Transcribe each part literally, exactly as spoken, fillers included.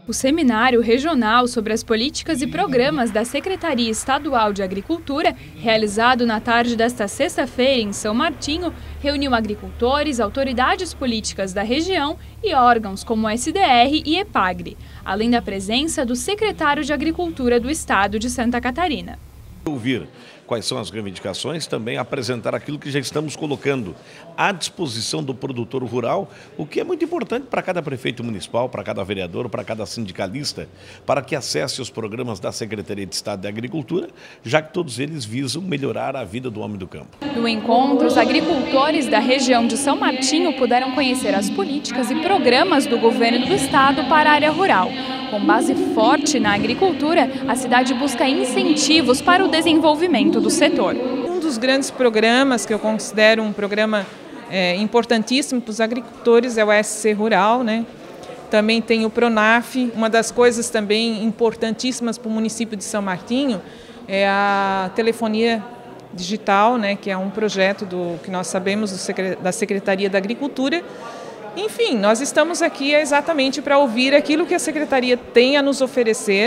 O Seminário Regional sobre as Políticas e Programas da Secretaria Estadual de Agricultura, realizado na tarde desta sexta-feira em São Martinho, reuniu agricultores, autoridades políticas da região e órgãos como o S D R e EPAGRE, além da presença do secretário de Agricultura do Estado de Santa Catarina. Ouvir quais são as reivindicações, também apresentar aquilo que já estamos colocando à disposição do produtor rural, o que é muito importante para cada prefeito municipal, para cada vereador, para cada sindicalista, para que acesse os programas da Secretaria de Estado de Agricultura, já que todos eles visam melhorar a vida do homem do campo. No encontro, os agricultores da região de São Martinho puderam conhecer as políticas e programas do governo do estado para a área rural. Com base forte na agricultura, a cidade busca incentivos para o desenvolvimento do setor. Um dos grandes programas que eu considero um programa é, importantíssimo para os agricultores é o S C Rural, né? Também tem o Pronaf. Uma das coisas também importantíssimas para o município de São Martinho é a telefonia digital, né? Que é um projeto do que nós sabemos do, da Secretaria da Agricultura. Enfim, nós estamos aqui exatamente para ouvir aquilo que a Secretaria tem a nos oferecer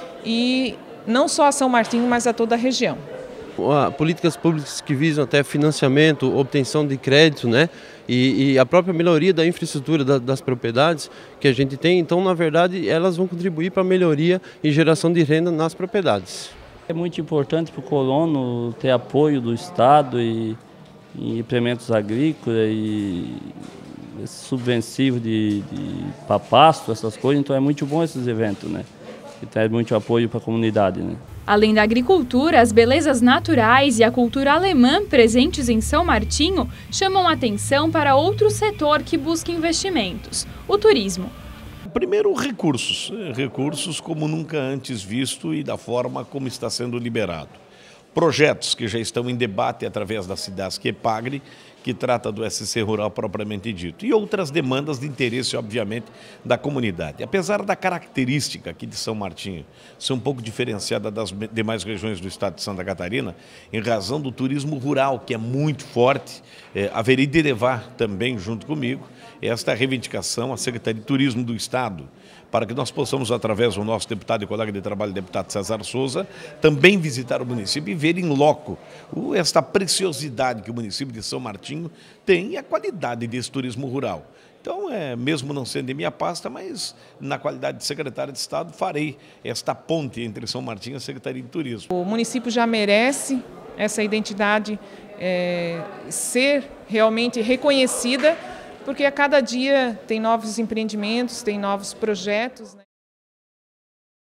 e não só a São Martinho, mas a toda a região. Políticas públicas que visam até financiamento, obtenção de crédito, né? E, e a própria melhoria da infraestrutura da, das propriedades que a gente tem. Então, na verdade, elas vão contribuir para a melhoria e geração de renda nas propriedades. É muito importante para o colono ter apoio do Estado e, e implementos agrícolas e subvensivo de, de para pasto, essas coisas, então é muito bom esses eventos, né? Que traz muito apoio para a comunidade, né? Além da agricultura, as belezas naturais e a cultura alemã presentes em São Martinho chamam atenção para outro setor que busca investimentos, o turismo. Primeiro, recursos, recursos como nunca antes visto e da forma como está sendo liberado. Projetos que já estão em debate através da SIDASC EPAGRE, que trata do S C Rural propriamente dito, e outras demandas de interesse, obviamente, da comunidade. Apesar da característica aqui de São Martinho ser um pouco diferenciada das demais regiões do estado de Santa Catarina, em razão do turismo rural, que é muito forte, é, haveria de levar também, junto comigo, esta reivindicação à Secretaria de Turismo do Estado, para que nós possamos, através do nosso deputado e colega de trabalho, deputado César Souza, também visitar o município e ver em loco esta preciosidade que o município de São Martinho tem e a qualidade desse turismo rural. Então, é, mesmo não sendo de minha pasta, mas na qualidade de secretário de Estado, farei esta ponte entre São Martinho e a Secretaria de Turismo. O município já merece essa identidade é, ser realmente reconhecida, porque a cada dia tem novos empreendimentos, tem novos projetos, né?